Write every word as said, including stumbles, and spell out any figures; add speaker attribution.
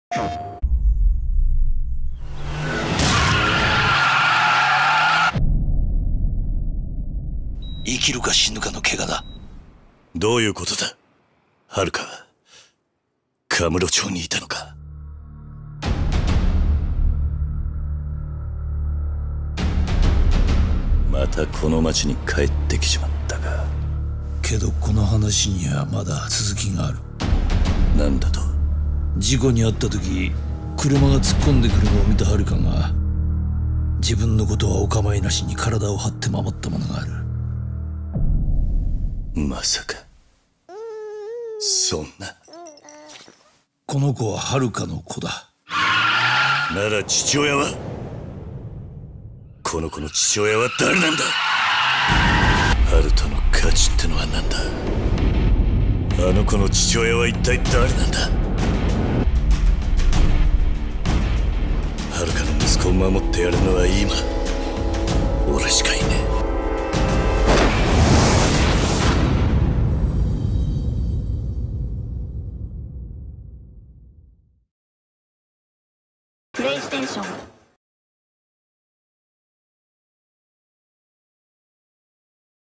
Speaker 1: 生きるか死ぬかの怪我だ。
Speaker 2: どういうことだ？遥かカムロ町にいたのか？またこの町に帰ってきちまったか。
Speaker 1: けどこの話にはまだ続きがある。
Speaker 2: なんだと？
Speaker 1: 事故に遭った時車が突っ込んでくるのを見た遥が自分のことはお構いなしに体を張って守ったものがある。
Speaker 2: まさかそんな。
Speaker 1: この子は遥の子だ。
Speaker 2: なら父親は？この子の父親は誰なんだ？遥人の価値ってのは何だ？あの子の父親は一体誰なんだ？遥の息子を守ってやるのは今俺しかいねえ。
Speaker 3: プレイステーション